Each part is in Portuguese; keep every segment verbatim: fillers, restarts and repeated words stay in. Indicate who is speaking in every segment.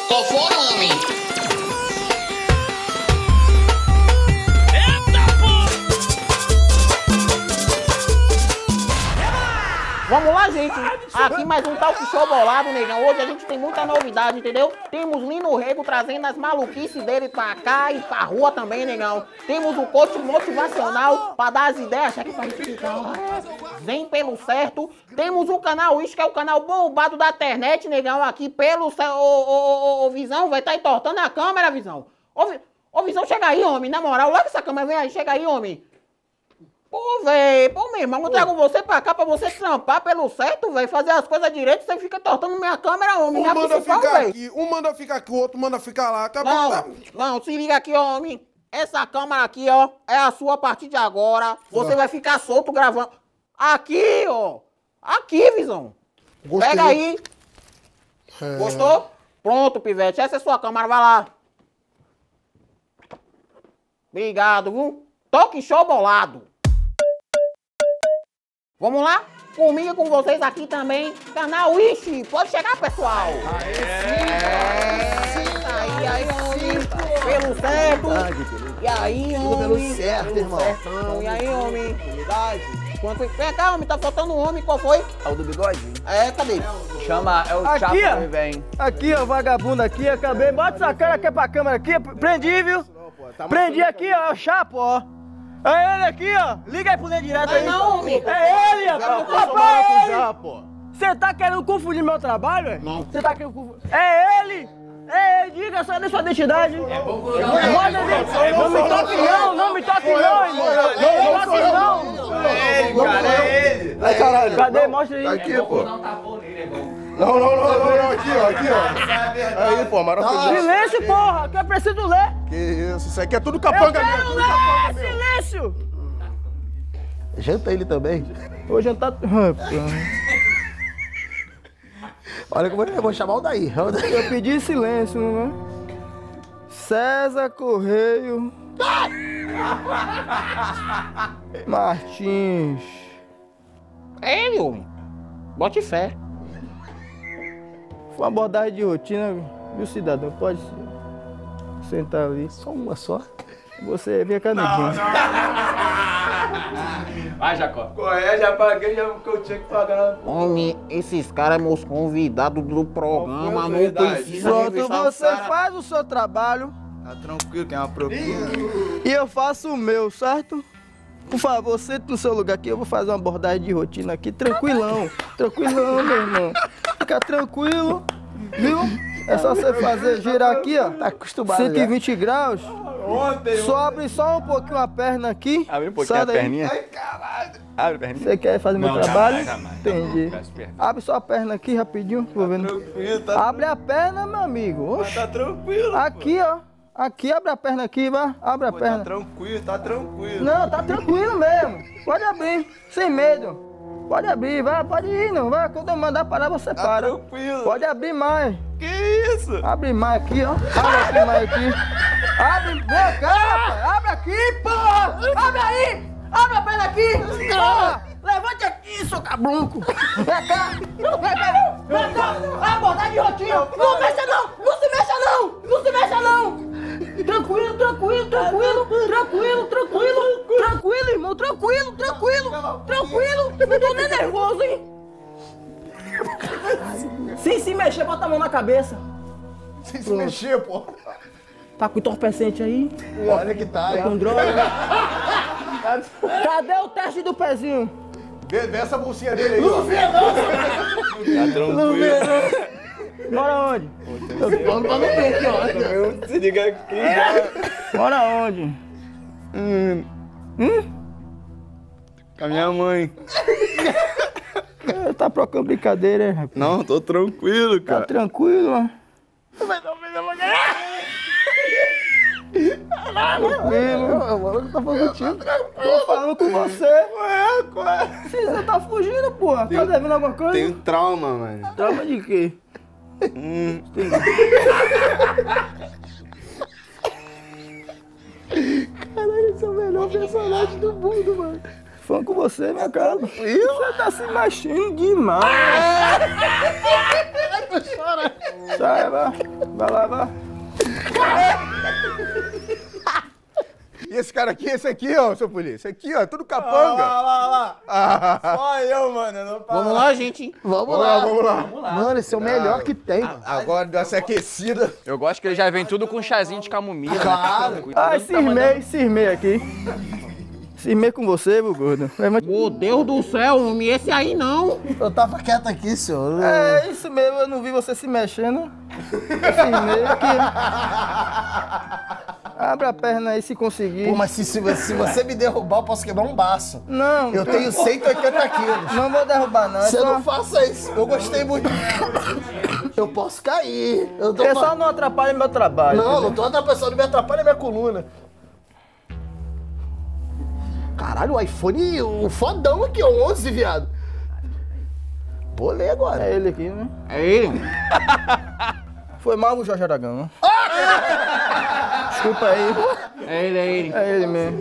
Speaker 1: Qual foi, homem?
Speaker 2: Vamos lá, gente. Aqui mais um talk show bolado, negão. Hoje a gente tem muita novidade, entendeu? Temos Lino Rego trazendo as maluquices dele pra cá e pra rua também, negão. Temos o coach motivacional pra dar as ideias, cheque pra gente ficar. Vem pelo certo. Temos o canal Wish, que é o canal bombado da internet, negão. Aqui pelo certo. Ô, ô, ô, ô, Visão, vai tá entortando a câmera, Visão. Ô, ô, Visão, chega aí, homem. Na moral, larga essa câmera, vem aí, chega aí, homem. Pô, véi, pô, meu irmão, eu trago você pra cá pra você trampar pelo certo, véi, fazer as coisas direito, você fica tortando minha câmera, homem.
Speaker 3: Um manda ficar aqui, um manda ficar aqui, o outro manda ficar lá. Acabou,
Speaker 2: não,
Speaker 3: tá...
Speaker 2: não, se liga aqui, homem. Essa câmera aqui, ó, é a sua a partir de agora. Você ah. vai ficar solto gravando. Aqui, ó. Aqui, Visão. Gostei. Pega aí. É... Gostou? Pronto, pivete. Essa é a sua câmera, vai lá. Obrigado, viu? Talk show bolado. Vamos lá? Comigo e com vocês aqui também, canal Wish. Pode chegar, pessoal.
Speaker 3: Aê,
Speaker 2: sim. É, aí, aí, homem. Pelo certo. E aí, homem.
Speaker 4: Pelo certo, irmão.
Speaker 2: Certão. E aí, homem. Verdade. Quanto... Vem cá, homem. Tá faltando um homem. Qual foi?
Speaker 4: É o do bigode?
Speaker 2: É, cadê?
Speaker 4: Chama, é o
Speaker 5: aqui,
Speaker 4: Chapo
Speaker 5: ó.
Speaker 4: que vem.
Speaker 5: Aqui, ó, vagabundo aqui. Acabei. Bota essa cara aqui pra câmera aqui. Prendi, viu? Prendi aqui, ó. É o Chapo, ó. É ele aqui, ó. Liga aí pro Lê direto aí.
Speaker 2: Não, homem.
Speaker 5: É ele, rapaz. Papai, é ele.
Speaker 3: pô.
Speaker 5: Você tá querendo confundir meu trabalho, velho?
Speaker 2: Não.
Speaker 5: Você tá querendo confundir... É ele. É ele. Diga só da sua identidade. É bom que eu não me toque não. Não me toque não, irmão. Não me toque não.
Speaker 3: É ele, cara, é ele. Ai, caralho.
Speaker 5: Cadê? Mostra aí.
Speaker 3: Aqui, pô. Não, não, não, não, não, aqui, ó, aqui, ó. Aí, pô, maravilhoso.
Speaker 5: Silêncio, porra, que eu preciso ler.
Speaker 3: Que isso, isso aqui é tudo
Speaker 5: Eu
Speaker 3: capanga
Speaker 5: quero
Speaker 3: mesmo.
Speaker 5: ler, silêncio.
Speaker 4: Janta ele também.
Speaker 5: Vou jantar...
Speaker 4: Olha como eu vou chamar o daí.
Speaker 5: Eu pedi silêncio, não é? César Correio Martins.
Speaker 2: É ele, homem. Bote fé.
Speaker 5: Foi uma abordagem de rotina, viu, cidadão? Pode sentar ali.
Speaker 4: Só uma só.
Speaker 5: Você vem cá, neguinho.
Speaker 4: Vai, Jacó.
Speaker 3: Correia, já paguei, já que eu tinha que pagar.
Speaker 2: Homem, esses caras, meus convidados do programa,
Speaker 3: Qual foi a
Speaker 2: não
Speaker 3: verdade?
Speaker 2: precisa
Speaker 5: Pronto,
Speaker 2: revistar os
Speaker 5: você
Speaker 2: caras.
Speaker 5: faz o seu trabalho
Speaker 3: Tá tranquilo, tem uma propina.
Speaker 5: e eu faço o meu, certo? Por favor, sente no seu lugar aqui, eu vou fazer uma abordagem de rotina aqui, tranquilão. Tranquilão, meu irmão. Fica tranquilo, viu? É só você fazer, girar aqui, ó.
Speaker 4: Tá acostumado.
Speaker 5: cento e vinte graus.
Speaker 3: Ontem,
Speaker 5: Só abre só um pouquinho a perna aqui.
Speaker 4: Abre um pouquinho
Speaker 5: Sai
Speaker 4: a
Speaker 5: daí.
Speaker 4: perninha.
Speaker 3: Ai, caralho.
Speaker 4: Abre a perninha.
Speaker 5: Você quer fazer meu
Speaker 4: Não,
Speaker 5: trabalho?
Speaker 4: jamais, jamais.
Speaker 5: Entendi.
Speaker 4: Peço perdão.
Speaker 5: Abre só a perna aqui rapidinho, vou vendo.
Speaker 3: Tranquilo, tá,
Speaker 5: Abre a perna, meu amigo. Oxi.
Speaker 3: tá tranquilo.
Speaker 5: Aqui, ó. Aqui, abre a perna aqui, vai. Abre a
Speaker 3: Pô,
Speaker 5: perna.
Speaker 3: tá tranquilo, tá tranquilo.
Speaker 5: Não, tá tranquilo mesmo. Pode abrir, sem medo. Pode abrir, vai, pode ir, não. Vai, quando eu mandar parar, você
Speaker 3: Tá
Speaker 5: para.
Speaker 3: tranquilo.
Speaker 5: Pode abrir mais.
Speaker 3: Que isso?
Speaker 5: Abre mais aqui, ó. Abre aqui mais aqui. Abre, vem cá, rapaz. Abre aqui, porra. Abre aí. Abre a perna aqui. Porra. Levante aqui, seu cabrunco. Vem cá. Vem cá. Vem cá. Abordagem de rotina. Não mexa não. Não se mexa não. Não se mexa não. Tranquilo, tranquilo, tranquilo. Tranquilo, tranquilo. Tranquilo, irmão. Tranquilo, tranquilo. Tranquilo. Não tô nem nervoso, hein. Sem se mexer, bota a mão na cabeça.
Speaker 3: Sem se mexer, pô.
Speaker 5: Tá com entorpecente aí?
Speaker 3: Olha que tá,
Speaker 5: Tá
Speaker 3: hein?
Speaker 5: com droga? Cadê o teste do pezinho?
Speaker 3: Vê, vê essa bolsinha dele aí. Não vê, não. Tá tranquilo.
Speaker 5: Mora onde?
Speaker 2: Vamos pra não ver aqui, ó.
Speaker 3: Se liga aqui já.
Speaker 5: Mora onde?
Speaker 3: Hum.
Speaker 5: Hum?
Speaker 3: Com a minha mãe.
Speaker 5: É, tá procurando brincadeira, hein, rapaz?
Speaker 3: Não, tô tranquilo,
Speaker 5: Tá
Speaker 3: cara.
Speaker 5: tranquilo, ó. Tranquilo.
Speaker 4: Mano, tá falando contigo.
Speaker 5: Tô falando com você.
Speaker 3: Ué, ué.
Speaker 5: Se você tá fugindo, porra. Tá devendo alguma coisa?
Speaker 3: Tenho trauma, mano.
Speaker 5: Trauma de quê?
Speaker 3: Hum.
Speaker 5: Caralho, esse é o melhor personagem do mundo, mano. Falando com você, meu cara. Você tá se mexendo demais.
Speaker 2: Tu chora.
Speaker 5: Sai, vai. Vai lá, vai.
Speaker 3: E esse cara aqui, esse aqui, ó, seu polícia. Esse aqui, ó, tudo capanga.
Speaker 5: Lá, lá, lá.
Speaker 3: Ah.
Speaker 5: Só eu, mano. Eu não paro.
Speaker 2: Vamos lá, gente.
Speaker 4: Vamos,
Speaker 3: Vamos
Speaker 4: lá.
Speaker 3: lá, vamos lá.
Speaker 5: Vamos lá.
Speaker 4: Mano, esse é o melhor que tem. mano.
Speaker 3: Agora deu essa aquecida.
Speaker 1: Eu gosto que ele já vem tudo com chazinho de camomila.
Speaker 4: Claro.
Speaker 1: Né?
Speaker 5: Ai, cismei, cismei aqui. Cismei com você, meu gordo. Levante.
Speaker 2: Meu Deus do céu, homem, esse aí não.
Speaker 4: Eu tava quieto aqui, senhor.
Speaker 5: É isso mesmo, eu não vi você se mexendo. Eu cismei aqui. Abre a perna aí se conseguir.
Speaker 4: Pô, mas se, se, você- se você me derrubar, eu posso quebrar um baço.
Speaker 5: Não,
Speaker 4: Eu tenho cento e oitenta quilos.
Speaker 5: não vou derrubar não. É
Speaker 4: Você
Speaker 5: só,
Speaker 4: não faça isso. Eu gostei muito. Eu posso cair. Eu tô
Speaker 5: é
Speaker 4: fa-
Speaker 5: só não atrapalha meu trabalho.
Speaker 4: Não,
Speaker 5: entendeu?
Speaker 4: não tô atrapalhando, não me atrapalha a minha coluna. Caralho, o iPhone, o fodão aqui, o onze, viado. Vou ler agora.
Speaker 5: É ele aqui, né?
Speaker 2: É ele.
Speaker 5: Foi mal o Jorge Aragão, né? Desculpa aí.
Speaker 2: É ele, é ele.
Speaker 5: É ele mesmo.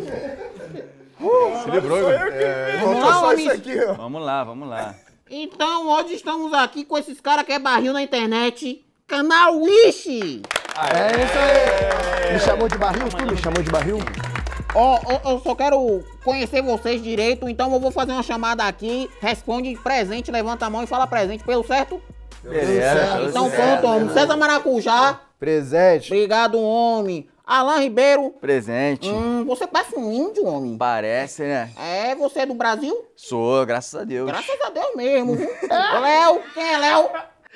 Speaker 3: Se livrou, é,
Speaker 2: Vamos
Speaker 3: faltou
Speaker 2: lá,
Speaker 3: só
Speaker 2: homem.
Speaker 3: isso aqui, ó.
Speaker 1: Vamos lá, vamos lá.
Speaker 2: Então, hoje estamos aqui com esses caras que é barril na internet. Canal Wish.
Speaker 4: É isso aí. Me chamou de barril? Tu me chamou de barril?
Speaker 2: Ó, ó, eu só quero conhecer vocês direito, então eu vou fazer uma chamada aqui. Responde presente, levanta a mão e fala presente, pelo certo?
Speaker 1: Beleza.
Speaker 2: Então pronto, homem. César Maracujá.
Speaker 3: Presente.
Speaker 2: Obrigado, homem. Alan Ribeiro.
Speaker 1: Presente.
Speaker 2: Hum, você parece um índio, homem.
Speaker 1: Parece, né?
Speaker 2: É, você é do Brasil?
Speaker 1: Sou, graças a Deus.
Speaker 2: Graças a Deus mesmo, viu? Léo, quem é Léo?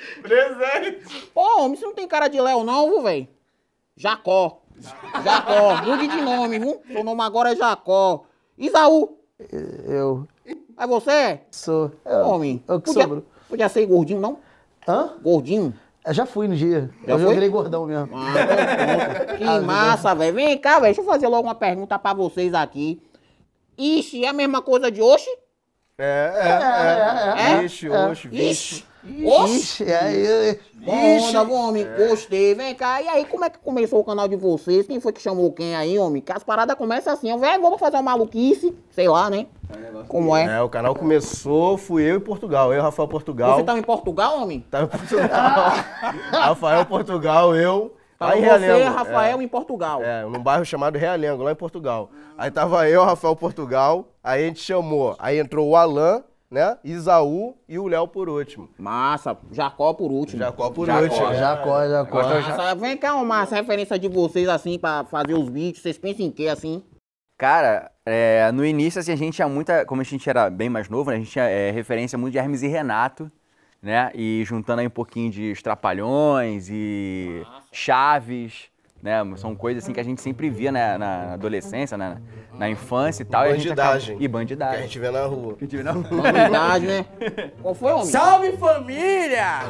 Speaker 3: Presente.
Speaker 2: Pô, homem, você não tem cara de Léo não, viu, velho? Jacó. Jacó, mude de nome, viu? Seu nome agora é Jacó. Isaú,
Speaker 4: Eu
Speaker 2: é você?
Speaker 4: sou. Eu,
Speaker 2: Homem,
Speaker 4: eu que
Speaker 2: podia,
Speaker 4: sobro.
Speaker 2: podia ser gordinho, não?
Speaker 4: Hã?
Speaker 2: Gordinho?
Speaker 4: Eu já fui no dia.
Speaker 2: Já
Speaker 4: eu
Speaker 2: foi?
Speaker 4: virei gordão mesmo.
Speaker 2: Ah, então pronto. Que massa, velho. Vem cá, velho. Deixa eu fazer logo uma pergunta pra vocês aqui. Ixi, é a mesma coisa de oxi?
Speaker 3: É, é, é.
Speaker 2: É?
Speaker 3: Vixe, oxe, vixe.
Speaker 2: Ixi. Oxi.
Speaker 4: Ixi, aí.
Speaker 2: Onda, homem, gostei. Vem cá. E aí, como é que começou o canal de vocês? Quem foi que chamou quem aí, homem? Que as paradas começam assim, ó. Velho, vamos fazer uma maluquice. Sei lá, né? Como é?
Speaker 3: É, o canal começou, fui eu e Portugal. Eu, Rafael Portugal.
Speaker 2: Você tava em Portugal, homem?
Speaker 3: Tava em Portugal. Rafael Portugal, eu.
Speaker 2: Tava
Speaker 3: Aí,
Speaker 2: você,
Speaker 3: Realengo,
Speaker 2: Rafael, em Portugal.
Speaker 3: É, num bairro chamado Realengo, lá em Portugal. Aí tava eu, Rafael Portugal, aí a gente chamou. Aí entrou o Alan, né? Isaú e o Léo por último.
Speaker 2: Massa. Jacó por último.
Speaker 3: Jacó por
Speaker 1: Jacó,
Speaker 3: último.
Speaker 4: Jacó, Jacó.
Speaker 2: Massa. Vem cá, uma referência de vocês, assim, pra fazer os vídeos. Vocês pensam em quê, assim?
Speaker 1: Cara, é, no início, assim, a gente tinha muita... Como a gente era bem mais novo, né? A gente tinha é, referência muito de Hermes e Renato, né? E juntando aí um pouquinho de Os Trapalhões e Chaves, né? São coisas assim que a gente sempre via, né? Na adolescência, né? Na infância e tal. E a gente acaba-
Speaker 3: Bandidagem.
Speaker 1: E
Speaker 3: Que a
Speaker 1: bandidagem.
Speaker 3: gente vê na rua.
Speaker 1: Que a gente vê na rua.
Speaker 2: Verdade, né? Qual foi, homem?
Speaker 6: Salve família!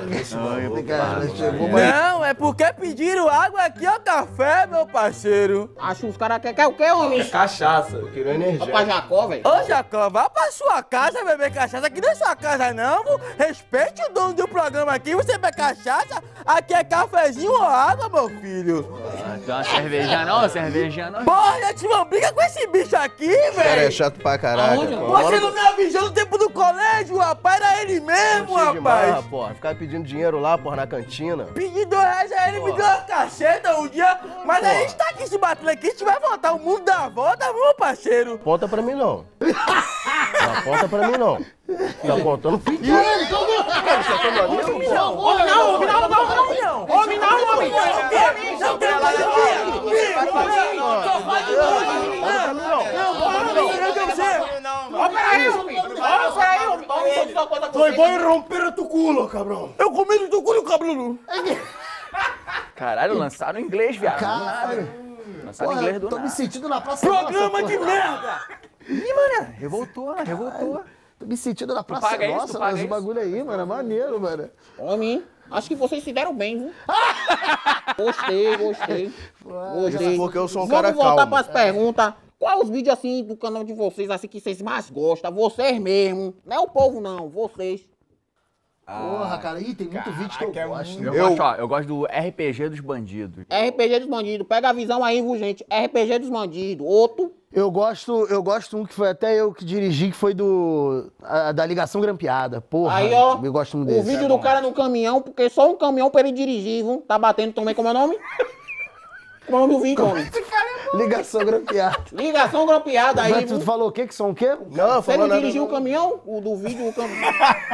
Speaker 6: Não, é porque pediram água aqui ao café, meu parceiro.
Speaker 2: Acho que os caras querem quer o quê, homem?
Speaker 3: Cachaça. Eu queria energia.
Speaker 2: Pra Jacó, velho.
Speaker 6: Ô Jacó, vá pra sua casa beber cachaça. Aqui não é sua casa não, vô. Respeite o dono do programa aqui. Você bebe cachaça, aqui é cafezinho ou água, meu filho.
Speaker 1: Então, uma cervejinha não, cervejinha não.
Speaker 6: Porra, gente, não briga com esse bicho aqui,
Speaker 3: Cara, é
Speaker 6: velho.
Speaker 3: chato pra caralho.
Speaker 2: Aonde?
Speaker 3: pô.
Speaker 6: Você não me avisou no tempo do colégio, rapaz. Era ele mesmo,
Speaker 3: Cheio de marra,
Speaker 6: rapaz.
Speaker 3: porra. Ficar pedindo dinheiro lá, porra, na cantina.
Speaker 6: Pedi dois reais, aí ele me deu uma cacheta um dia. Mas a gente tá aqui se batendo aqui, a gente vai voltar. O mundo dá a volta, meu parceiro.
Speaker 3: Aponta pra mim, não. Não aponta pra mim, não. Tá apontando pedindo.
Speaker 2: Homem não, homem não, homem não, homem não. Homem não, homem não.
Speaker 6: Não quero mais
Speaker 2: Ó, peraí, homem. Ó, peraí, homem. Homem, deixa eu dizer uma coisa pra
Speaker 3: Foi
Speaker 2: você.
Speaker 3: bom e romper tu culo, cabrão.
Speaker 6: Eu comi no teu cu e o cabelo.
Speaker 1: Caralho, lançaram em inglês, viado.
Speaker 4: Caralho.
Speaker 1: Lançaram em
Speaker 4: Porra,
Speaker 1: inglês do
Speaker 4: tô me
Speaker 1: nada.
Speaker 4: sentindo na Praça
Speaker 6: Programa
Speaker 4: Nossa,
Speaker 6: de
Speaker 4: porra.
Speaker 6: merda.
Speaker 1: Ih, mano, revoltou, revoltou.
Speaker 4: Tô me sentindo na Praça
Speaker 1: paga isso,
Speaker 4: Nossa,
Speaker 1: tu paga
Speaker 4: mas o
Speaker 1: isso?
Speaker 4: bagulho aí, mano, é maneiro, mano.
Speaker 2: Homem, acho que vocês se deram bem, viu? Gostei, gostei. Gostei.
Speaker 3: Porque eu sou um cara
Speaker 2: Vamos voltar
Speaker 3: calmo.
Speaker 2: pras perguntas. Quais os vídeos, assim, do canal de vocês, assim, que vocês mais gostam? Vocês mesmo. Não é o povo, não. Vocês.
Speaker 4: Porra, cara, ih, tem muito vídeo que eu gosto.
Speaker 1: Eu, gosto, ó, eu gosto do R P G dos bandidos.
Speaker 2: R P G dos bandidos. Pega a visão aí, viu, gente? R P G dos bandidos. Outro.
Speaker 4: Eu gosto, eu gosto um que foi até eu que dirigi, que foi do... a- da Ligação Grampeada. Porra,
Speaker 2: Aí, ó.
Speaker 4: eu gosto muito
Speaker 2: O
Speaker 4: desse.
Speaker 2: vídeo do cara no caminhão, porque só um caminhão pra ele dirigir, viu? Tá batendo também, como é o nome? Como é o nome do vídeo, homem?
Speaker 4: Ligação Grampeada.
Speaker 2: Ligação grampeada aí,
Speaker 4: Mas tu
Speaker 2: viu?
Speaker 4: falou o quê? Que são o quê?
Speaker 3: Não,
Speaker 2: Você
Speaker 3: falou
Speaker 2: não
Speaker 3: nada.
Speaker 2: dirigiu o caminhão? O do vídeo, o caminhão.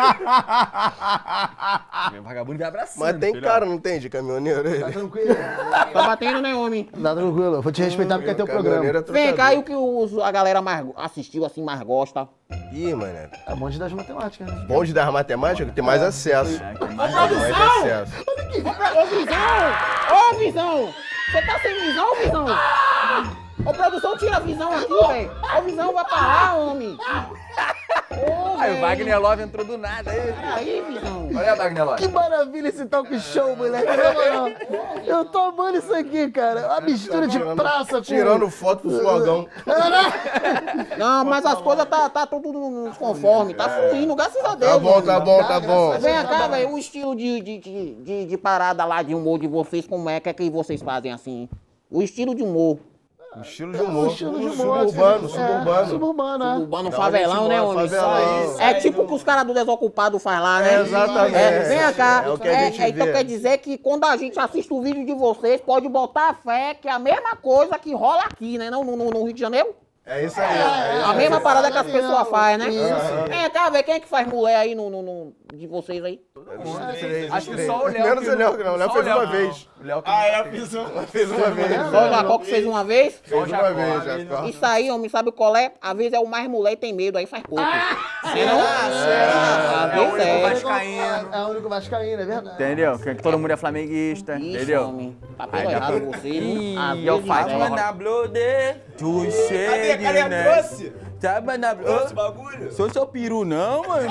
Speaker 1: Vagabundo vai abraçando.
Speaker 3: Mas tem
Speaker 1: filho, ó.
Speaker 3: cara, não tem, de caminhoneiro
Speaker 4: Tá
Speaker 3: ele?
Speaker 4: tranquilo?
Speaker 2: Tá batendo, né, homem?
Speaker 4: Tá tranquilo, eu vou te respeitar porque é teu
Speaker 3: Caminhoneiro
Speaker 4: programa.
Speaker 3: é
Speaker 2: Vem cá, e
Speaker 3: trocador.
Speaker 2: o que os- a galera mais assistiu, assim, mais gosta?
Speaker 3: Ih, mané.
Speaker 4: É bom de dar as matemáticas, né?
Speaker 3: Bom de dar matemática, tem mais acesso.
Speaker 1: É, tem mais-
Speaker 3: Mais acesso.
Speaker 2: Ô, Visão! Ô, Visão! Você tá sem visão, Visão? Ô, produção, tira a visão aqui, velho. Ô, Visão, vai parar, homem. Ô,
Speaker 1: Aí o
Speaker 2: velho.
Speaker 1: Wagner Love entrou do nada aí. filho.
Speaker 2: Aí, Visão.
Speaker 1: Olha aí, Wagner Love.
Speaker 4: Que maravilha esse talk show, moleque. Na moral. Eu tô amando isso aqui, cara. Uma mistura de praça com...
Speaker 3: Tirando foto pro flogão.
Speaker 2: Não, mas as coisas tá, tá tudo nos conforme. Tá fluindo, graças a Deus.
Speaker 3: Tá bom,
Speaker 2: homem.
Speaker 3: tá bom, tá bom.
Speaker 2: Vem cá, velho, o estilo de, de, de, de, de parada lá, de humor de vocês, como é que é que vocês fazem assim? O estilo de humor.
Speaker 3: Estilo de humor.
Speaker 4: Estilo de humor.
Speaker 3: Suburbano,
Speaker 4: É,
Speaker 3: suburbano.
Speaker 4: Suburbano, é.
Speaker 2: Urbano
Speaker 3: Da
Speaker 2: favelão,
Speaker 3: onde
Speaker 2: né,
Speaker 3: a gente
Speaker 2: homem?
Speaker 3: mora, favelão.
Speaker 2: É tipo o que os caras do Desocupado faz lá, né?
Speaker 3: É, exatamente.
Speaker 2: É, vem cá.
Speaker 3: É o que a
Speaker 2: É,
Speaker 3: gente
Speaker 2: é, então
Speaker 3: vê.
Speaker 2: quer dizer que quando a gente assiste o vídeo de vocês, pode botar a fé que é a mesma coisa que rola aqui, né? Não, no, no- no Rio de Janeiro?
Speaker 3: É isso aí. É isso
Speaker 2: A
Speaker 3: aí.
Speaker 2: mesma parada que as pessoas fazem, né?
Speaker 4: Isso.
Speaker 2: Vem cá, velho, quem é que faz mulher aí no, no, no- de vocês aí?
Speaker 3: Os três,
Speaker 1: Acho
Speaker 3: os
Speaker 1: que
Speaker 3: três.
Speaker 1: só o Léo
Speaker 3: Menos
Speaker 1: que
Speaker 3: o Léo,
Speaker 1: não-
Speaker 3: que não. O Léo
Speaker 1: só
Speaker 3: fez
Speaker 1: o Léo
Speaker 3: uma
Speaker 1: não.
Speaker 3: vez.
Speaker 1: O Léo que
Speaker 3: Ah, é, fiz uma. Fez uma vez.
Speaker 2: Só o Jacó que fez uma vez?
Speaker 3: Fez uma vez, Jacó.
Speaker 2: Isso aí, homem, sabe qual é? Às vezes é o mais mulher e tem medo, aí faz pouco. Sei não? Às
Speaker 1: É o
Speaker 2: vezes
Speaker 1: único
Speaker 2: é.
Speaker 1: vascaíno.
Speaker 4: É o único vascaíno, é verdade.
Speaker 1: Entendeu? Que todo mundo é flamenguista,
Speaker 2: Isso,
Speaker 1: entendeu?
Speaker 2: homem. Tá pelo errado você, viu? Às
Speaker 1: Ih, é o
Speaker 2: vezes
Speaker 1: Fátima
Speaker 2: é.
Speaker 1: na bloode, tu cheio
Speaker 6: Cadê a
Speaker 1: né?
Speaker 6: trouxe?
Speaker 1: Sabe na
Speaker 6: Esse bagulho?
Speaker 1: Sou seu peru não, mano?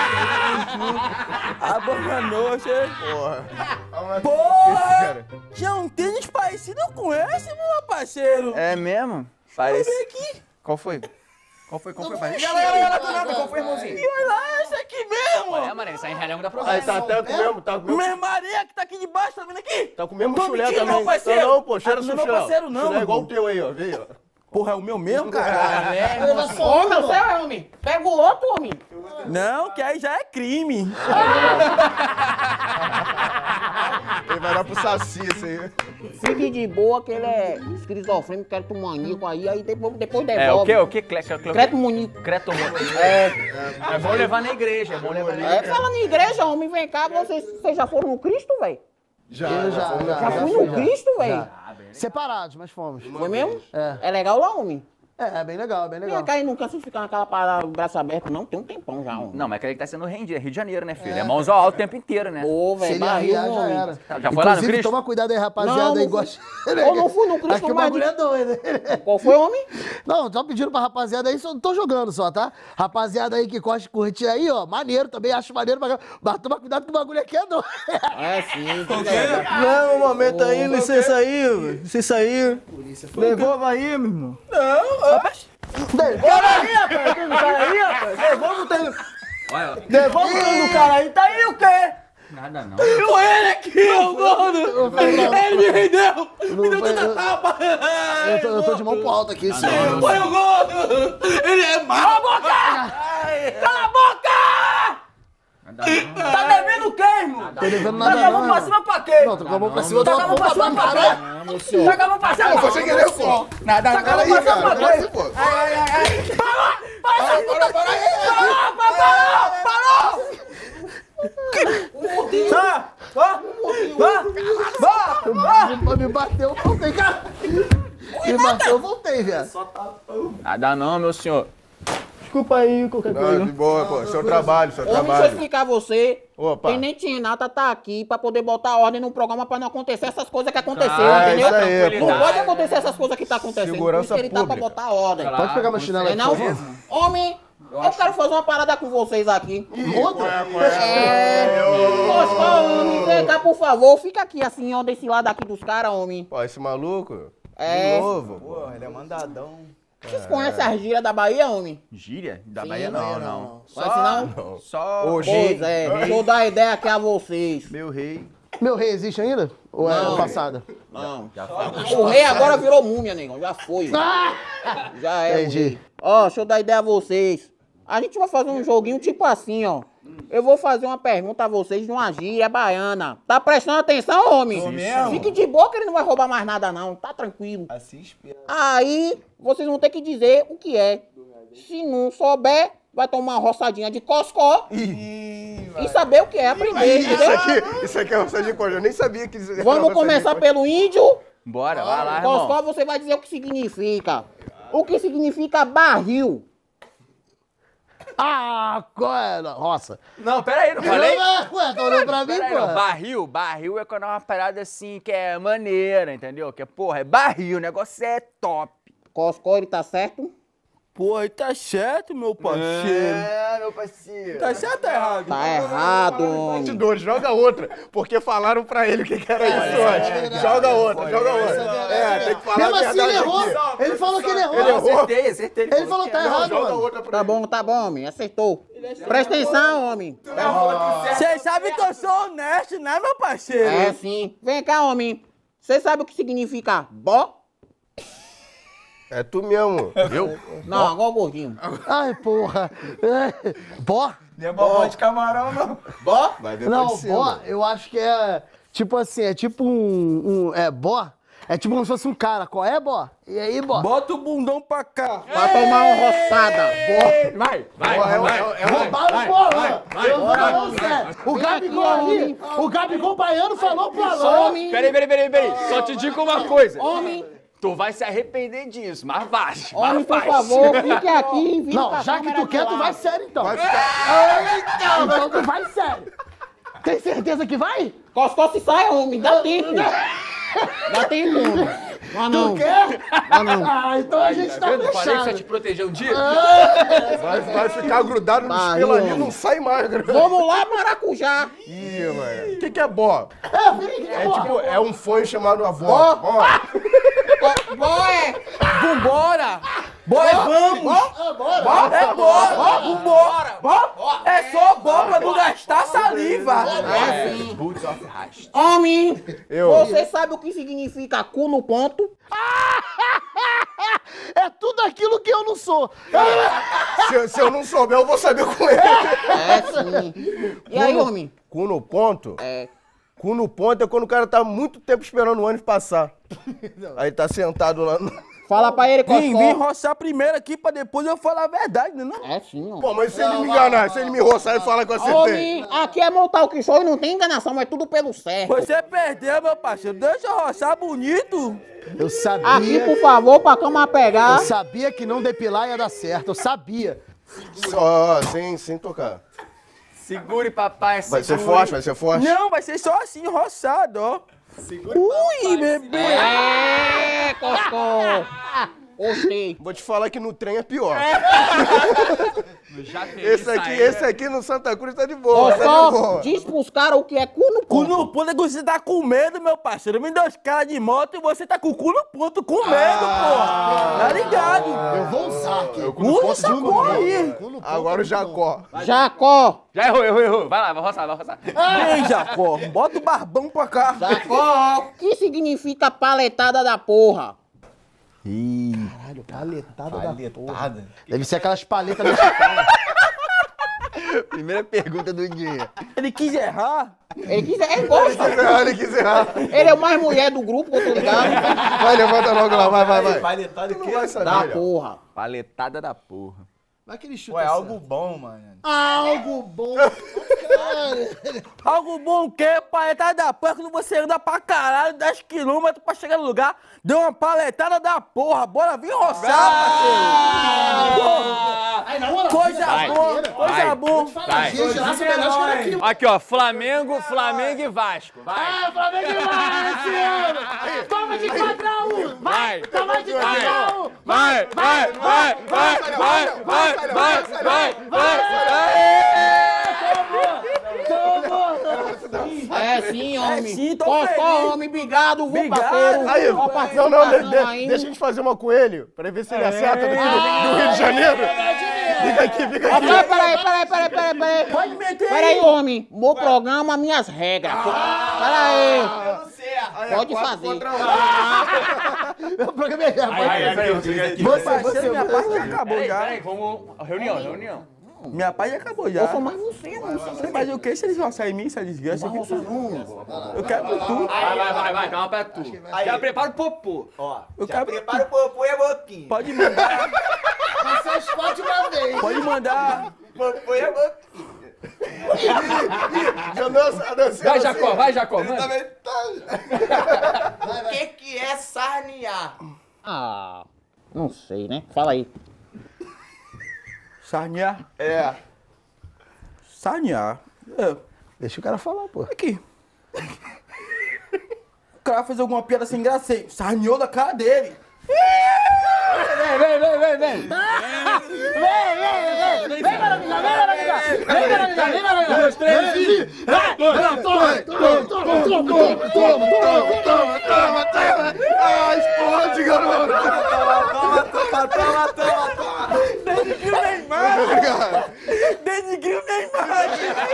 Speaker 1: A boca noite.
Speaker 3: Porra.
Speaker 1: Porra! Tinha um tênis parecido com esse, meu parceiro.
Speaker 7: É mesmo?
Speaker 1: Parece.
Speaker 7: Parece.
Speaker 1: aqui.
Speaker 7: Qual foi? Qual foi? Qual foi? Parece?
Speaker 1: Olha lá, olha lá, do nada, qual foi, irmãozinho? Olha lá, esse aqui mesmo.
Speaker 7: É, mano, isso aí em realhão da
Speaker 3: Aí
Speaker 7: província.
Speaker 3: tá até com o mesmo, tá com o mesmo.
Speaker 1: Minha Maria que tá aqui de baixo, tá vendo aqui?
Speaker 3: Tá com o mesmo
Speaker 1: Tô
Speaker 3: chulé
Speaker 1: mentindo,
Speaker 3: também.
Speaker 1: não, parceiro.
Speaker 3: Não, não, pô, cheira
Speaker 1: Ah,
Speaker 3: seu
Speaker 1: não é meu
Speaker 3: chulé.
Speaker 1: parceiro, não,
Speaker 3: Chulé é igual o
Speaker 1: mano.
Speaker 3: teu aí, ó. Vê, ó.
Speaker 1: Porra, é o meu mesmo, cara?
Speaker 2: Ô, meu céu, homem. Pega o outro, homem.
Speaker 1: Não, que aí já é crime.
Speaker 3: Ele vai dar pro Saci isso aí.
Speaker 2: Fique de boa que ele é esquizofrênico, cretomaníaco aí, aí depois, depois devolve.
Speaker 7: É, o quê? O quê? Cle, cle, cle,
Speaker 2: Cretomaníaco.
Speaker 7: Cretomo- É. É bom levar na igreja, é bom levar na
Speaker 2: É,
Speaker 7: igreja.
Speaker 2: falando em igreja, homem, vem cá, vocês, vocês já foram no Cristo, velho?
Speaker 3: Já,
Speaker 4: Eu já, já,
Speaker 2: Já
Speaker 4: já
Speaker 2: fui
Speaker 4: fui,
Speaker 2: no
Speaker 4: já.
Speaker 2: Cristo, velho?
Speaker 4: Já. Separados, mas fomos.
Speaker 2: Foi mesmo?
Speaker 4: É.
Speaker 2: É legal lá, homem?
Speaker 4: É, é bem legal, é bem legal.
Speaker 2: Vem cá e não cansa de ficar naquela parada, braço aberto, não. Tem um tempão já, homem.
Speaker 7: Não, mas aquele que tá sendo Rio de Rio de Janeiro, né, filho? É mãos ao alto o tempo inteiro, né?
Speaker 2: Ô,
Speaker 4: Se
Speaker 2: velho,
Speaker 4: ele
Speaker 2: barril,
Speaker 4: arriar, já
Speaker 2: homem.
Speaker 4: era.
Speaker 7: Já foi lá no
Speaker 4: Inclusive,
Speaker 7: Cristo?
Speaker 4: toma cuidado aí, rapaziada.
Speaker 2: Não, não
Speaker 4: aí
Speaker 2: fui-
Speaker 4: gosta...
Speaker 2: Eu não fui no Cristo,
Speaker 4: Aqui o
Speaker 2: mas
Speaker 4: bagulho
Speaker 2: de-
Speaker 4: é doido.
Speaker 2: Qual foi, homem?
Speaker 4: Não, tô pedindo pra rapaziada aí, só tô jogando só, tá? Rapaziada aí que gosta de curtir aí, ó, maneiro também, acho maneiro pra caramba. Mas toma cuidado que o bagulho aqui é doido.
Speaker 2: É, sim.
Speaker 6: Não, um momento aí, licença aí, licença aí. Devolva aí, meu irmão. Não, rapaz. Devolva aí, rapaz. Tem do cara aí, rapaz. Devolva o tênis. Devolva o tênis do cara aí. Tá aí o quê?
Speaker 7: Nada não.
Speaker 6: Eu ele aqui, ô gordo. Ele me rendeu. Me deu
Speaker 4: foi-
Speaker 6: tanta tapa.
Speaker 4: Eu tô, eu tô de mão pro alto aqui, sim.
Speaker 6: Foi o gordo. Ele é mau. Cala a boca. Cala a boca.
Speaker 7: Nada não.
Speaker 6: Tá devendo o quê, irmão?
Speaker 4: Tô devendo
Speaker 6: Tá
Speaker 4: nada
Speaker 6: com a mão
Speaker 4: não.
Speaker 6: pra cima pra quê?
Speaker 4: Não, tô com a mão pra cima, eu
Speaker 6: Tá
Speaker 4: tô
Speaker 6: com a
Speaker 4: uma
Speaker 6: mão pra
Speaker 4: pompa
Speaker 6: cima
Speaker 4: pra
Speaker 6: pra
Speaker 4: caralho.
Speaker 6: quê? Tá com a mão pra cima pra
Speaker 3: Foi
Speaker 6: quê?
Speaker 3: querer, pô.
Speaker 7: Nada
Speaker 6: Tá com a mão
Speaker 3: Aí,
Speaker 6: pra cima
Speaker 3: cara,
Speaker 6: pra
Speaker 3: agora
Speaker 6: quê?
Speaker 3: sim, pô.
Speaker 6: Ai, ai, ai, ai. Parou! Parou!
Speaker 3: Para, para aí.
Speaker 6: Parou! Parou! Tá! Vá! Vá! Vá!
Speaker 4: Me bateu, eu voltei, cara. Me bateu, eu voltei, viado.
Speaker 7: Nada não, meu senhor.
Speaker 6: Desculpa aí, qualquer
Speaker 3: Não,
Speaker 6: coisa.
Speaker 3: de boa, pô. Seu trabalho, seu
Speaker 2: Homem, deixa eu
Speaker 3: trabalho.
Speaker 2: explicar a você.
Speaker 3: Opa.
Speaker 2: Tenente Renata tá aqui pra poder botar ordem no programa pra não acontecer essas coisas que aconteceram,
Speaker 3: Ah,
Speaker 2: entendeu?
Speaker 3: isso aí,
Speaker 2: Não
Speaker 3: pô.
Speaker 2: pode acontecer essas coisas que tá acontecendo.
Speaker 3: Segurança
Speaker 2: Por isso que ele tá pra
Speaker 3: pública.
Speaker 2: botar ordem.
Speaker 4: Pode pegar meu chinelo
Speaker 2: Não é
Speaker 4: aí,
Speaker 2: não?
Speaker 4: por favor?
Speaker 2: Homem, eu quero fazer uma parada com vocês aqui.
Speaker 4: Outra?
Speaker 2: É. Gostou, homem? Vem cá, por favor. Fica aqui assim, ó, desse lado aqui dos caras, homem.
Speaker 3: Pô, esse maluco.
Speaker 2: É.
Speaker 3: De novo.
Speaker 6: Pô, ele é mandadão.
Speaker 2: Vocês conhecem as gírias da Bahia, homem?
Speaker 1: Gíria? Da
Speaker 2: Sim,
Speaker 1: Bahia não,
Speaker 2: Bahia
Speaker 1: não.
Speaker 2: Conhece não?
Speaker 1: Só
Speaker 3: Oxi.
Speaker 2: Pois é, vou dar ideia aqui a vocês.
Speaker 1: meu rei.
Speaker 4: Meu rei existe ainda? Ou é
Speaker 2: Não.
Speaker 4: passada?
Speaker 2: Não. O rei agora virou múmia, negão. Já foi. Já é. o
Speaker 4: Entendi.
Speaker 2: rei. Ó, deixa eu dar ideia a vocês. A gente vai fazer um joguinho tipo assim, ó. Eu vou fazer uma pergunta a vocês de uma gíria baiana. Tá prestando atenção, homem?
Speaker 6: mesmo?
Speaker 2: Fique de boa que ele não vai roubar mais nada, não. Tá tranquilo.
Speaker 6: Assim espera.
Speaker 2: Aí, vocês vão ter que dizer o que é. Se não souber, vai tomar uma roçadinha de coscó e saber o que é aprender,
Speaker 3: Isso
Speaker 2: entendeu?
Speaker 3: aqui, isso aqui é uma de coisa. Eu nem sabia que isso era
Speaker 2: Vamos
Speaker 3: maçã de
Speaker 2: começar
Speaker 3: coisa.
Speaker 2: pelo índio.
Speaker 1: Bora, vai lá, irmão.
Speaker 2: Coscó, você vai dizer o que significa. O que significa barril.
Speaker 4: Ah, qual é? Não, Roça.
Speaker 1: Não, pera aí, não falei?
Speaker 4: Ué, ué, tá olhando pra mim,
Speaker 1: Pera aí, não.
Speaker 4: pô?
Speaker 1: Barril, barril é quando é uma parada assim que é maneira, entendeu? Que é, porra, é barril, o negócio é top.
Speaker 2: Coscó, ele tá certo?
Speaker 6: Pô, aí tá certo, meu parceiro.
Speaker 1: É, meu parceiro.
Speaker 6: Tá certo ou errado?
Speaker 2: Tá errado, homem.
Speaker 3: Bastidores, joga outra. Porque falaram pra ele o que, que era isso antes. Joga outra, joga outra. É, tem que falar
Speaker 4: Mesmo
Speaker 3: a
Speaker 4: assim, ele
Speaker 3: verdade
Speaker 4: errou.
Speaker 3: aqui.
Speaker 4: Ele falou que ele errou.
Speaker 3: Ele errou.
Speaker 1: Acertei, acertei.
Speaker 4: Ele falou que tá
Speaker 3: Não,
Speaker 4: errado,
Speaker 3: joga
Speaker 4: mano.
Speaker 3: outra pra
Speaker 2: Tá bom, tá bom, homem. Acertou. Presta atenção, homem.
Speaker 6: Vocês sabem que eu sou honesto, né, meu parceiro?
Speaker 2: É sim. Vem cá, homem. Você sabe o que significa bó?
Speaker 3: É tu mesmo.
Speaker 1: Viu?
Speaker 2: Não, agora o gordinho.
Speaker 4: Ai, porra. É. Bó?
Speaker 6: Não é bobó de camarão, não.
Speaker 2: Bó?
Speaker 3: Vai ver
Speaker 4: Não,
Speaker 3: pra cima.
Speaker 4: bó, eu acho que é tipo assim, é tipo um, um- é bó, é tipo como se fosse um cara, qual é, bó? E aí, bó?
Speaker 6: Bota o bundão pra cá.
Speaker 2: Pra tomar uma roçada. Bó.
Speaker 1: Vai, vai,
Speaker 3: Ó, é,
Speaker 1: vai.
Speaker 3: é, é,
Speaker 4: Roubaram o porra! Eu tô
Speaker 2: vai,
Speaker 4: falando sério. O
Speaker 2: Vem
Speaker 4: Gabigol
Speaker 2: aqui,
Speaker 4: ali,
Speaker 2: homem.
Speaker 4: o Gabigol baiano falou pro Alain.
Speaker 2: Homem.
Speaker 1: Peraí, peraí, peraí, peraí. Só te digo uma coisa.
Speaker 2: Homem.
Speaker 1: Tu vai se arrepender disso, mas vai.
Speaker 2: Homem,
Speaker 1: Mas
Speaker 2: por
Speaker 1: vai.
Speaker 2: favor, fique aqui e vire
Speaker 4: Não,
Speaker 2: pra
Speaker 4: já que
Speaker 2: câmera
Speaker 4: tu quer,
Speaker 2: de
Speaker 4: tu
Speaker 2: lá.
Speaker 4: vai sério então.
Speaker 3: vai ficar...
Speaker 4: Então tu vai sério. Tem certeza que vai?
Speaker 2: Coscó se sai, homem. Dá tempo. Dá tempo, homem. Não, não.
Speaker 4: Tu quer?
Speaker 2: Não, não.
Speaker 4: Ah, então a gente tá
Speaker 1: Falei que você ia te
Speaker 4: fechado.
Speaker 1: proteger um dia?
Speaker 3: Vai, vai ficar grudado no
Speaker 2: Barril,
Speaker 3: espelho ali,
Speaker 2: homem.
Speaker 3: não sai mais. Cara.
Speaker 2: Vamos lá, maracujá.
Speaker 3: Ih, mano. O que, que é bó?
Speaker 4: É, vem aqui,
Speaker 3: É
Speaker 4: porra.
Speaker 3: tipo, é um fone chamado avó.
Speaker 2: Bó.
Speaker 3: Ó,
Speaker 2: Bó é.
Speaker 6: Vambora! Bora, vamos!
Speaker 4: Ah, bora.
Speaker 6: É bora! Vambora! É só bom pra não gastar saliva!
Speaker 2: É sim.
Speaker 1: Boots of Rast.
Speaker 2: Homem,
Speaker 3: Eu.
Speaker 2: você sabe o que significa cu no ponto?
Speaker 4: É tudo aquilo que eu não sou.
Speaker 3: se, eu- se eu não souber, eu vou saber com ele.
Speaker 2: É sim. E aí, homem?
Speaker 3: Cu no ponto?
Speaker 2: É.
Speaker 3: Cu no ponto é quando o cara tá muito tempo esperando o ônibus passar. Aí tá sentado lá no...
Speaker 2: Fala pra ele,
Speaker 6: Vim, vim
Speaker 2: Coscó.
Speaker 6: roçar primeiro aqui pra depois eu falar a verdade, né? Não?
Speaker 2: É sim, homem.
Speaker 3: Pô, mas se ele me enganar, se ele me roçar e falar que eu acertei.
Speaker 2: Homem, aqui é montar o que show e não tem enganação, mas é tudo pelo certo.
Speaker 6: Você perdeu, meu parceiro. Deixa eu roçar bonito.
Speaker 4: Eu
Speaker 2: Aqui,
Speaker 4: sabia,
Speaker 2: por favor, pra câmera pegar.
Speaker 4: eu sabia que não depilar ia dar certo, eu sabia.
Speaker 3: Só, sem, sem tocar.
Speaker 1: Segure, papai,
Speaker 3: Vai ser
Speaker 1: segure.
Speaker 3: forte, vai ser forte.
Speaker 6: Não, vai ser só assim, roçado, ó. Ui, bebê.
Speaker 2: É, Coscó. Gostei.
Speaker 3: Vou te falar que no trem é pior.
Speaker 1: Já teve
Speaker 3: Esse aqui,
Speaker 1: saída.
Speaker 3: esse aqui no Santa Cruz tá de boa, tá de
Speaker 2: Coscó,
Speaker 3: boa.
Speaker 2: diz pros caras o que é cu no
Speaker 6: Cu
Speaker 2: ponto.
Speaker 6: no ponto é que você tá com medo, meu parceiro. Me deu os caras de moto e você tá com o cu no ponto, com medo, porra. Tá ligado?
Speaker 4: Eu vou usar aqui.
Speaker 6: Usa essa porra aí.
Speaker 3: Agora o Jacó.
Speaker 2: Jacó.
Speaker 1: Já errou, errou, errou. Vai lá, vai roçar, vai roçar.
Speaker 6: Vem, Jacó. Bota o barbão pra cá.
Speaker 2: Jacó. O que significa paletada da porra?
Speaker 4: Caralho, paletada da porra. Deve ser aquelas paletas mexicanas.
Speaker 1: Primeira pergunta do dia.
Speaker 6: Ele quis errar.
Speaker 2: Ele quiser, ele gosta.
Speaker 3: Ele quis errar.
Speaker 2: Ele é o mais mulher do grupo, que eu tô ligado.
Speaker 3: Vai, levanta logo lá, vai, vai, vai. Paletada que não vai saber.
Speaker 2: Da
Speaker 3: Léo.
Speaker 2: porra.
Speaker 1: Paletada da porra.
Speaker 4: Vai que ele chuta
Speaker 6: Pô, é
Speaker 4: certo.
Speaker 6: algo bom, mano.
Speaker 4: Algo bom. Cara.
Speaker 6: Algo bom o quê? Paletada da porra, quando você anda pra caralho, dez quilômetros pra chegar no lugar, deu uma paletada da porra. Bora vir roçar, parceiro. Porra,
Speaker 4: Aí, na moral,
Speaker 6: coisa
Speaker 1: Vai.
Speaker 6: boa, coisa
Speaker 1: Vai.
Speaker 6: boa.
Speaker 4: Fala, gente, lá se melhor os caras aqui.
Speaker 1: Aqui, ó, Flamengo, Flamengo e Vasco. Vai.
Speaker 4: Ah, Flamengo vai, Luciano! Toma de quatro a um! Vai! Toma de quatro a um!
Speaker 1: Vai, vai, vai, vai, vai, vai, vai, vai, vai.
Speaker 2: É sim, homem.
Speaker 6: É sim, tô
Speaker 2: Coscó,
Speaker 6: feliz.
Speaker 2: homem, obrigado, viu,
Speaker 6: Obrigado.
Speaker 2: parceiro?
Speaker 3: Aí,
Speaker 2: Ó,
Speaker 3: não, não, de- de-
Speaker 2: aí.
Speaker 3: deixa a gente fazer uma com ele, pra ver se ele acerta daqui do, do Rio de Janeiro. Fica aqui, fica
Speaker 2: Ó,
Speaker 3: aqui.
Speaker 2: peraí, peraí, peraí, peraí, peraí, peraí.
Speaker 6: Pode meter
Speaker 2: Peraí, homem. Meu programa, minhas regras. Peraí.
Speaker 3: Aí,
Speaker 2: Pode
Speaker 3: quatro
Speaker 2: fazer.
Speaker 3: contra um.
Speaker 4: O programa é
Speaker 3: Você, você,
Speaker 6: minha parte já acabou já.
Speaker 1: Peraí, vamos. Reunião, reunião.
Speaker 6: Minha parte já acabou já.
Speaker 2: Eu sou mais você, não sei.
Speaker 6: Você faz o quê se eles vão sair em mim, essa desgraça? Eu quero tudo.
Speaker 1: Vai, vai, vai, vai, calma pra tu. Já prepara o popô.
Speaker 5: Ó,
Speaker 6: Eu
Speaker 5: já
Speaker 6: quero
Speaker 5: prepara o popô e a boquinha.
Speaker 6: Pode mandar,
Speaker 4: Vai ser as quatro de uma vez.
Speaker 6: pode mandar.
Speaker 5: Popô e a boquinha.
Speaker 3: Já dança, dança,
Speaker 1: Vai,
Speaker 3: assim.
Speaker 1: Jacó, vai, Jacó,
Speaker 5: Ele
Speaker 1: mano.
Speaker 5: também tá... O que que é sarnear?
Speaker 2: Ah, não sei, né? Fala aí.
Speaker 6: Sarnear?
Speaker 3: É.
Speaker 6: Sarnear. É.
Speaker 4: Deixa o cara falar, pô.
Speaker 6: Aqui. O cara fez alguma piada sem graça aí. Sarneou da cara dele.
Speaker 1: Vem, vem, vem, vem, vem.
Speaker 4: Vem, Maravilha, vem, Maravilha. Vem, Maravilha, vem, Maravilha. Dois, três e... Vai! Toma, toma, toma, toma, toma, toma, toma, toma, toma.
Speaker 3: Ah, explode, garoto.
Speaker 5: Toma, toma, toma, toma, toma.
Speaker 6: Desde o Neymar. Desde o Neymar.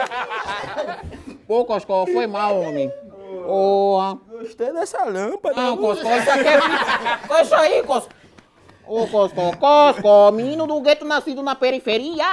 Speaker 2: Pô, Coscó, foi mal, homem. Porra.
Speaker 6: Gostei dessa lâmpada.
Speaker 2: Não, Coscó, isso aqui é... Olha isso aí, Coscó. Ô, Coscó, Coscó, menino do gueto nascido na periferia.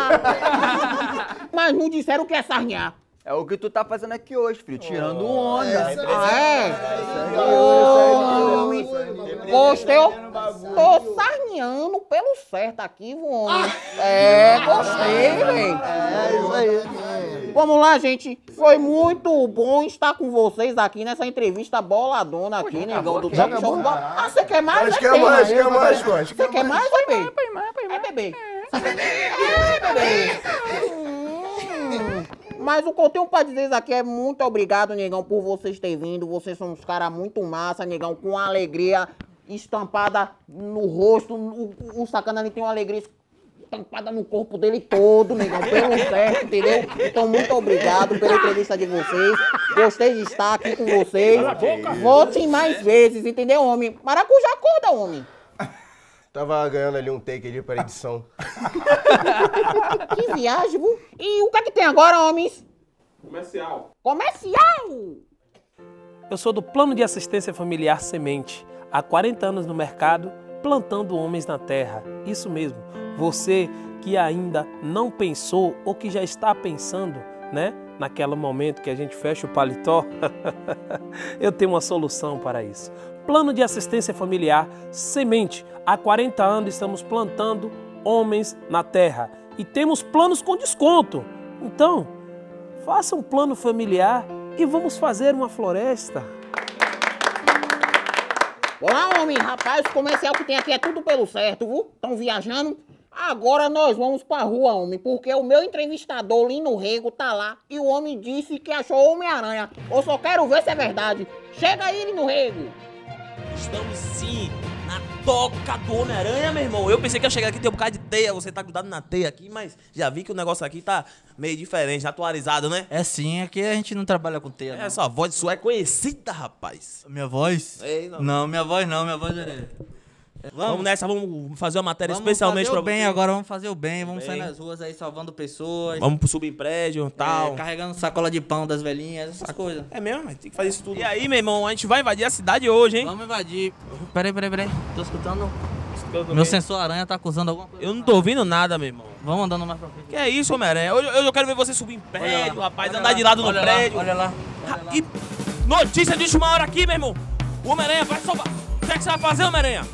Speaker 2: Mas não disseram o que é sarnear.
Speaker 1: É o que tu tá fazendo aqui hoje, filho. Tirando onda.
Speaker 2: Ah, é? Ô, homem. Gostei, eu tô sarneando pelo certo aqui, homem. É, gostei, velho.
Speaker 4: É isso aí.
Speaker 2: Vamos lá, gente. Foi muito bom estar com vocês aqui nessa entrevista boladona aqui, negão do Talk Show. Ah, você quer mais?
Speaker 3: Acho
Speaker 2: Vai
Speaker 3: que é
Speaker 2: ter,
Speaker 3: mais,
Speaker 2: né?
Speaker 3: quer mais, pô. Acho que
Speaker 2: Você
Speaker 3: é
Speaker 2: quer mais, bebê? É, bebê. É, bebê. Hum. Mas o que eu tenho pra dizer aqui é muito obrigado, negão, por vocês terem vindo. Vocês são uns caras muito massa, negão, com alegria estampada no rosto. O, o sacana ali tem uma alegria estampada no corpo dele todo, negão, pelo certo, entendeu? Então, muito obrigado pela entrevista de vocês. Gostei de estar aqui com vocês. Voltem mais vezes, entendeu, homem? Maracujá, acorda, homem.
Speaker 3: Tava ganhando ali um take ali pra edição.
Speaker 2: Que viagem, viu? E o que é que tem agora, homens?
Speaker 8: Comercial.
Speaker 2: Comercial!
Speaker 9: Eu sou do Plano de Assistência Familiar Semente. Há quarenta anos no mercado, plantando homens na terra. Isso mesmo, você que ainda não pensou ou que já está pensando, né? Naquele momento que a gente fecha o paletó, eu tenho uma solução para isso. Plano de Assistência Familiar Semente. Há quarenta anos estamos plantando homens na terra e temos planos com desconto. Então, faça um plano familiar e vamos fazer uma floresta.
Speaker 2: Olá, homem, rapaz, o comercial que tem aqui é tudo pelo certo, viu? Estão viajando? Agora nós vamos pra rua, homem, porque o meu entrevistador, Lino Rego, tá lá e o homem disse que achou Homem-Aranha. Eu só quero ver se é verdade. Chega aí, Lino Rego.
Speaker 10: Estamos sim na toca do Homem-Aranha, meu irmão. Eu pensei que ia chegar aqui e ter um bocado de teia. Você tá grudado na teia aqui, mas já vi que o negócio aqui tá meio diferente, atualizado, né?
Speaker 11: É sim, aqui a gente não trabalha com teia, não.
Speaker 10: Essa voz sua é conhecida, rapaz.
Speaker 11: Minha voz?
Speaker 10: Ei, não.
Speaker 11: Não, minha voz não, minha voz é...
Speaker 10: Vamos nessa, vamos fazer uma matéria
Speaker 11: Vamos
Speaker 10: especialmente
Speaker 11: fazer
Speaker 10: pra
Speaker 11: o bem
Speaker 10: você.
Speaker 11: agora, vamos fazer o bem, vamos
Speaker 10: Bem.
Speaker 11: sair nas ruas aí salvando pessoas.
Speaker 10: Vamos subir em prédio e tal.
Speaker 11: É, carregando sacola de pão das velhinhas, essas coisas.
Speaker 10: É mesmo, mas tem que fazer isso tudo. E aí, meu irmão, a gente vai invadir a cidade hoje, hein?
Speaker 11: Vamos invadir. Peraí, peraí, peraí. Tô escutando.
Speaker 10: Escutando
Speaker 11: Meu
Speaker 10: bem.
Speaker 11: sensor aranha tá acusando alguma coisa.
Speaker 10: Eu não tô ouvindo nada, meu irmão.
Speaker 11: Vamos andando mais pra frente.
Speaker 10: Que é isso, Homem-Aranha? Hoje, hoje eu quero ver você subir em prédio, rapaz,
Speaker 11: olha
Speaker 10: andar
Speaker 11: lá,
Speaker 10: de lado no
Speaker 11: olha lá,
Speaker 10: prédio.
Speaker 11: olha lá,
Speaker 10: Ah, E notícia de última hora aqui, meu irmão. O Homem-Aranha vai salvar. O que é que você vai fazer, Homem-Aranha?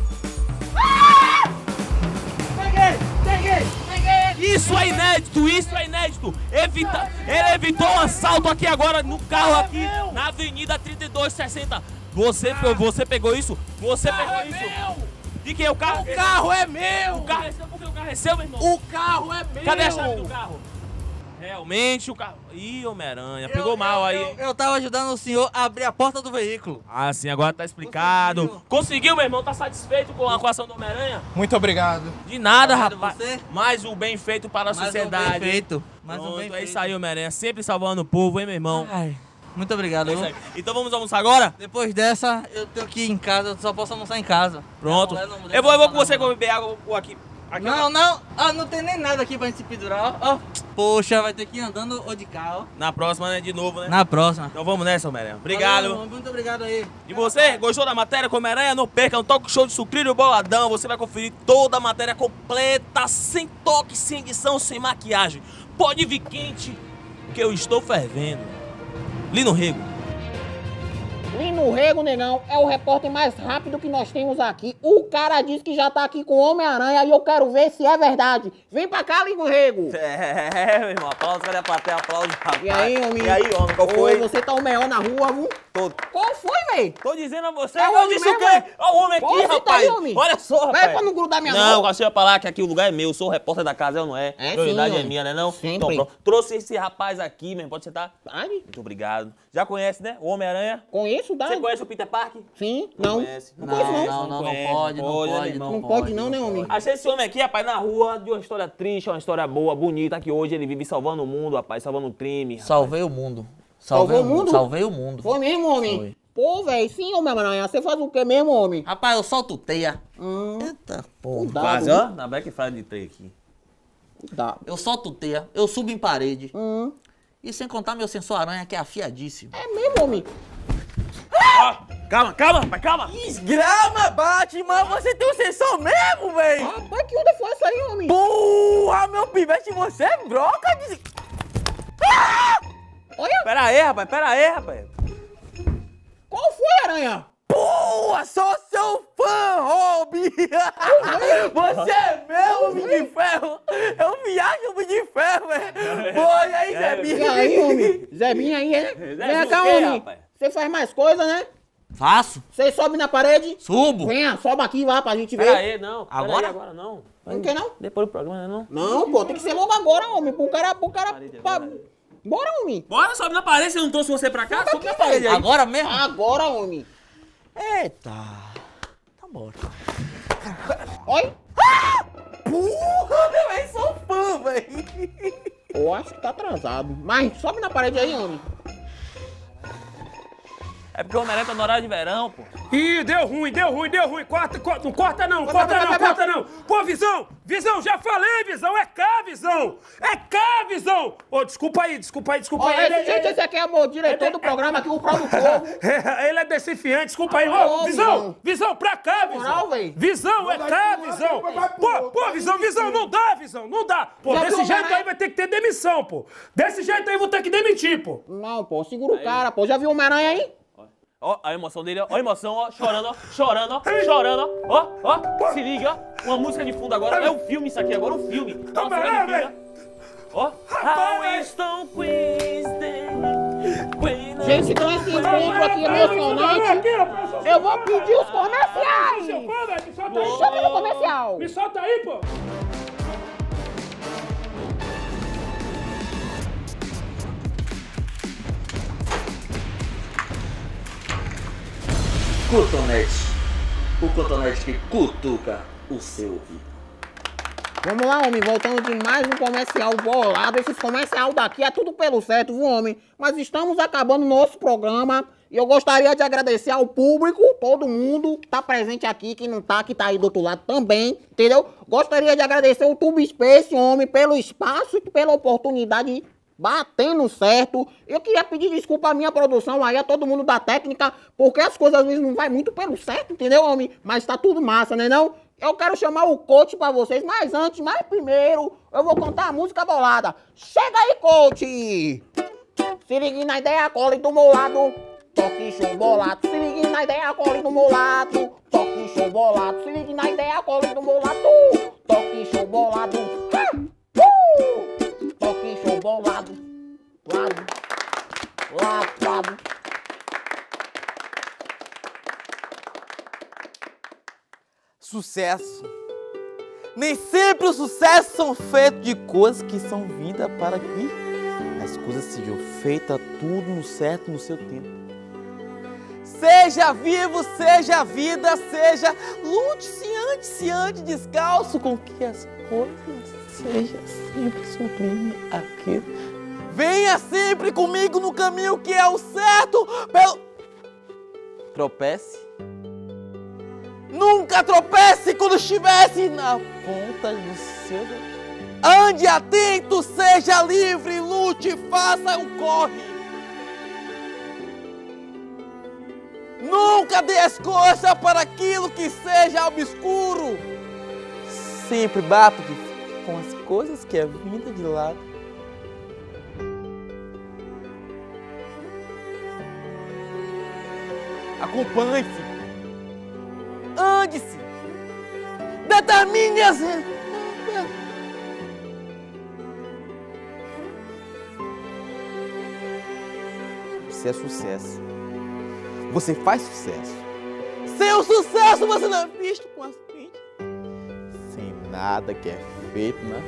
Speaker 10: Isso é inédito, isso é inédito. Evita... Ele evitou um assalto aqui agora no carro aqui na Avenida trinta e dois sessenta. Você, pe- você pegou isso? Você pegou isso? De quem é o carro? O carro é meu! O carro é seu porque o carro é seu, meu irmão? O carro é meu! Cadê a chave do carro? Realmente o carro... Ih, Homem-Aranha, pegou mal aí.
Speaker 11: Eu, eu tava ajudando o senhor a abrir a porta do veículo.
Speaker 10: Ah, sim, agora tá explicado. Conseguiu, Conseguiu meu irmão? Tá satisfeito com a, com a ação do Homem-Aranha?
Speaker 8: Muito obrigado.
Speaker 10: De nada,
Speaker 11: Obrigado
Speaker 10: rapaz.
Speaker 11: você.
Speaker 10: Mais um bem feito para a
Speaker 11: Mais um
Speaker 10: sociedade.
Speaker 11: bem feito. Mais um
Speaker 10: Pronto,
Speaker 11: bem
Speaker 10: é
Speaker 11: feito.
Speaker 10: isso aí, Homem-Aranha. Sempre salvando o povo, hein, meu irmão?
Speaker 11: Ai. Muito obrigado.
Speaker 10: É isso aí. Então vamos almoçar agora?
Speaker 11: Depois dessa, eu tenho que ir em casa, eu só posso almoçar em casa.
Speaker 10: Pronto.
Speaker 11: Não, não, não,
Speaker 10: eu vou, eu vou com você que eu vou beber água vou aqui. aqui
Speaker 11: Não, não, ah, não tem nem nada aqui pra gente se pendurar, ó. Poxa, vai ter que ir andando ou de carro.
Speaker 10: Na próxima, né? De novo, né?
Speaker 11: Na próxima.
Speaker 10: Então vamos nessa, Homem-Aranha. Obrigado.
Speaker 11: Valeu, muito obrigado aí.
Speaker 10: E você, gostou da matéria com Homem-Aranha? Não perca, no Talk Show de Sucrilho Boladão. Você vai conferir toda a matéria completa, sem toque, sem edição, sem maquiagem. Pode vir quente, que eu estou fervendo. Lino Rego.
Speaker 2: Lino Rego, negão, é o repórter mais rápido que nós temos aqui. O cara disse que já tá aqui com o Homem-Aranha e eu quero ver se é verdade. Vem pra cá, Lino Rego.
Speaker 10: É, meu irmão, aplausos, cadê a plateia? Aplausos, rapaz.
Speaker 2: E aí, homem?
Speaker 10: E aí, homem, qual
Speaker 2: Ô,
Speaker 10: foi?
Speaker 2: você tá o melhor na rua, viu?
Speaker 10: Tô.
Speaker 2: Qual foi, véi?
Speaker 10: Tô dizendo a você,
Speaker 2: É o
Speaker 10: eu
Speaker 2: homem
Speaker 10: disse o
Speaker 2: mesmo,
Speaker 10: quê?
Speaker 2: é?
Speaker 10: Olha o homem aqui,
Speaker 2: Pô, você tá
Speaker 10: rapaz.
Speaker 2: aí, homem?
Speaker 10: Olha só, rapaz.
Speaker 2: Vai pra não grudar minha
Speaker 10: Não,
Speaker 2: mão.
Speaker 10: você vai falar que aqui o lugar é meu, eu sou o repórter da casa, eu não é.
Speaker 2: É
Speaker 10: Prioridade
Speaker 2: sim,
Speaker 10: é
Speaker 2: homem.
Speaker 10: minha, né não?
Speaker 2: Sempre.
Speaker 10: Então, pronto. Trouxe esse rapaz aqui, mesmo, pode sentar?
Speaker 2: Pode.
Speaker 10: Muito obrigado. Já conhece, né? O Homem-Aranha?
Speaker 2: Conheço, dá.
Speaker 10: Você conhece o Peter Parker?
Speaker 2: Sim, não.
Speaker 10: Conhece?
Speaker 2: Não conheço, não.
Speaker 11: Não, não, não
Speaker 10: conhece,
Speaker 11: pode, não
Speaker 10: pode, né,
Speaker 11: pode,
Speaker 10: irmão?
Speaker 2: Não pode não, né, homem?
Speaker 10: Achei esse homem aqui, rapaz, na rua, de uma história triste, uma história boa, bonita, que hoje ele vive salvando o mundo, rapaz, salvando o crime. Rapaz.
Speaker 11: Salvei o mundo.
Speaker 2: Salvou o mundo?
Speaker 11: Salvei o mundo.
Speaker 2: Foi mesmo, homem?
Speaker 11: Foi.
Speaker 2: Pô, velho, sim, Homem-Aranha. Você faz o que mesmo, homem?
Speaker 11: Rapaz, eu solto teia.
Speaker 2: Hum,
Speaker 11: Eita, porra.
Speaker 2: cuidado.
Speaker 10: Quase, ó, na Black Friday três aqui.
Speaker 2: Cuidado.
Speaker 11: Eu solto teia, eu subo em parede.
Speaker 2: Hum,
Speaker 11: E sem contar meu sensor aranha, que é afiadíssimo.
Speaker 2: é mesmo, homem?
Speaker 10: Ó, calma, calma, rapaz, calma.
Speaker 5: Desgrama, Batman, você tem um sensor mesmo, véi?
Speaker 2: Rapaz, que onda foi essa aí, homem?
Speaker 5: Porra, meu pivete, você é broca de...
Speaker 2: Olha,
Speaker 10: Pera aí, rapaz, pera aí, rapaz.
Speaker 2: qual foi, Aranha?
Speaker 5: Porra, sou seu fã, Robin! Você é meu, Homem de Ferro! Eu viajo, Homem de Ferro, velho! Pô, e aí, Zé
Speaker 2: E aí, homem? Zebinha aí, é? Vem cá,
Speaker 10: o quê,
Speaker 2: homem.
Speaker 10: rapaz?
Speaker 2: Você faz mais coisa, né?
Speaker 11: Faço,
Speaker 2: Você sobe na parede?
Speaker 11: subo.
Speaker 2: Venha, sobe aqui, vai, pra gente ver.
Speaker 10: Pera aí, não. Pera
Speaker 11: Agora?
Speaker 10: aí, agora não.
Speaker 2: Não quer, não?
Speaker 10: Depois do programa, né, não?
Speaker 2: Não, pô, tem que ser logo agora, homem. Pro cara, pro cara... Pra... Bora, homem.
Speaker 10: Bora, sobe na parede, você não trouxe você pra cá? Sobe na parede aí.
Speaker 11: Agora mesmo?
Speaker 2: Agora, homem.
Speaker 11: Eita. Tá bom.
Speaker 2: Olha.
Speaker 5: Porra, meu, eu sou fã, velho!
Speaker 2: Eu acho que tá atrasado. Mas sobe na parede aí, homem.
Speaker 10: É porque o Homem-Aranha tá no horário de verão, pô.
Speaker 12: Ih, deu ruim, deu ruim, deu ruim. Corta, corta, não corta não, não corta não, corta não. Pô, Visão, Visão, já falei, Visão, é cá, Visão. É cá, Visão. Ô, desculpa aí, desculpa aí, desculpa
Speaker 2: Ó,
Speaker 12: aí.
Speaker 2: esse
Speaker 12: Ele-
Speaker 2: gente,
Speaker 12: ele-
Speaker 2: esse aqui é o diretor do programa aqui, o produtor.
Speaker 12: É, ele é desafiante, desculpa aí. Ô,
Speaker 2: Ô,
Speaker 12: Visão,
Speaker 2: Visão.
Speaker 12: Visão, pra cá,
Speaker 2: Moral,
Speaker 12: Visão.
Speaker 2: véi.
Speaker 12: Visão, é cá, Visão. Pô, pô, Visão, Visão, não dá, Visão, não dá. Pô,
Speaker 2: Já
Speaker 12: desse
Speaker 2: viu,
Speaker 12: jeito
Speaker 2: né?
Speaker 12: aí vai ter que ter demissão, pô. Desse jeito aí vou ter que demitir, pô.
Speaker 2: Não, pô, segura o cara, pô. Já viu o Homem-Aranha aí?
Speaker 10: Ó, a emoção dele, ó, ó a emoção, ó, chorando, ó, chorando, ó, chorando, ó, ó, ó, se liga, ó, uma música de fundo agora, é um filme isso aqui agora, um filme, uma cena de filme, ó, How Winston
Speaker 2: Gente, então esse encontro aqui emocionante, eu vou pedir os comerciais. Chama no comercial.
Speaker 12: Me solta aí, pô.
Speaker 11: Cotonete. O cotonete que cutuca o seu ouvido.
Speaker 2: Vamos lá, homem, voltando de mais um comercial bolado. Esses comercial daqui é tudo pelo certo, viu, homem? Mas estamos acabando nosso programa e eu gostaria de agradecer ao público, todo mundo que tá presente aqui, que não tá, que tá aí do outro lado também, entendeu? Gostaria de agradecer o Tube Space, homem, pelo espaço e pela oportunidade batendo certo. Eu queria pedir desculpa à minha produção aí, a todo mundo da técnica, porque as coisas às vezes não vai muito pelo certo, entendeu, homem? Mas tá tudo massa, né não? Eu quero chamar o coach pra vocês, mas antes, mas primeiro, eu vou cantar a música bolada. Chega aí, coach! Se ligue na ideia, cole do meu lado. Toque show bolado. Se ligue na ideia, cole do meu lado. Toque show bolado. Se ligue na ideia, cole do meu lado. Toque show bolado. Ha! Uh! Toque show bolado. Lado. Lado, lado.
Speaker 5: Sucesso. Nem sempre os sucessos são feitos de coisas que são vindas para que as coisas sejam feitas tudo no certo, no seu tempo. Seja vivo, seja vida, seja lute, se ande, se ande descalço com que as coisas sejam sempre sublime aqui. Venha sempre comigo no caminho que é o certo. Pelo... Tropece. Nunca tropece quando estivesse na ponta do seu... Ande atento, seja livre, lute, faça o corre. Nunca dê as costas para aquilo que seja obscuro. Sempre bata com as coisas que é vinda de lado. Acompanhe-se. Ande-se. Determine as... Você é sucesso. Você faz sucesso. Seu sucesso você não é visto com as frentes. Sem nada que é feito, né?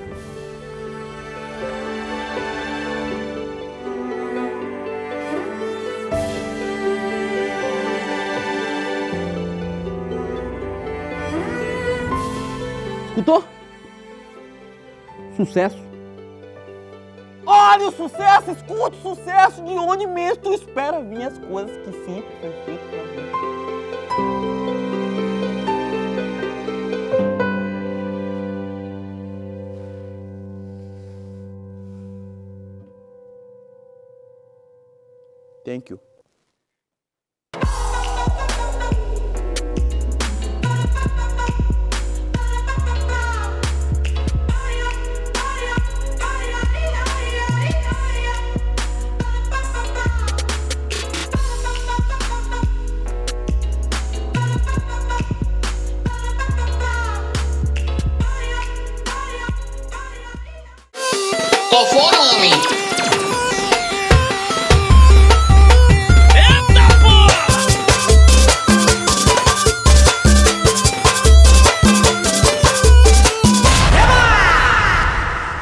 Speaker 5: Escutou? Sucesso. Olha o sucesso, escute o sucesso, de onde mesmo tu espera vir as coisas que sempre foi feito pra mim. Thank you.
Speaker 13: Qual foram